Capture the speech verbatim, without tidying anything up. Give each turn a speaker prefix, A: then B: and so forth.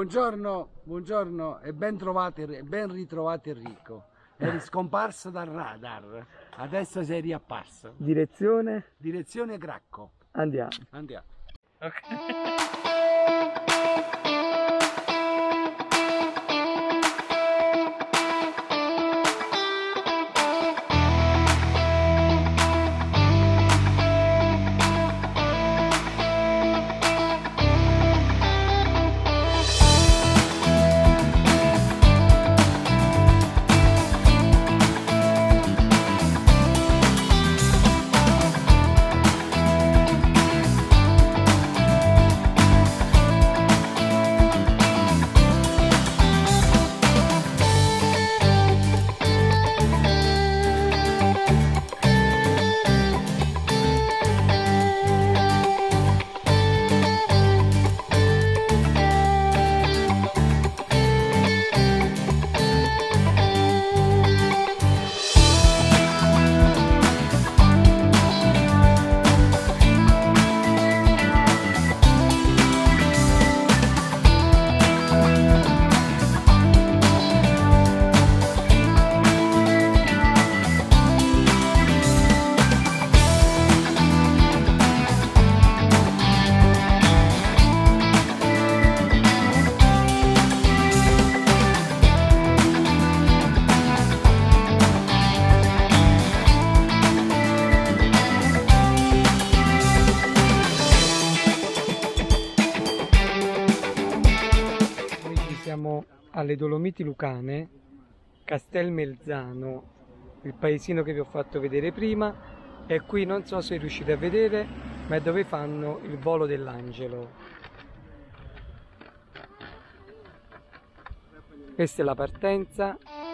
A: Buongiorno, buongiorno e ben trovati, ben ritrovati Enrico. Eri scomparso dal radar, adesso sei riapparso.
B: Direzione?
A: Direzione Gracco.
B: Andiamo.
A: Andiamo.
B: Ok. Siamo alle Dolomiti Lucane, Castelmelzano, il paesino che vi ho fatto vedere prima, e qui non so se riuscite a vedere, ma è dove fanno il volo dell'angelo. Questa è la partenza.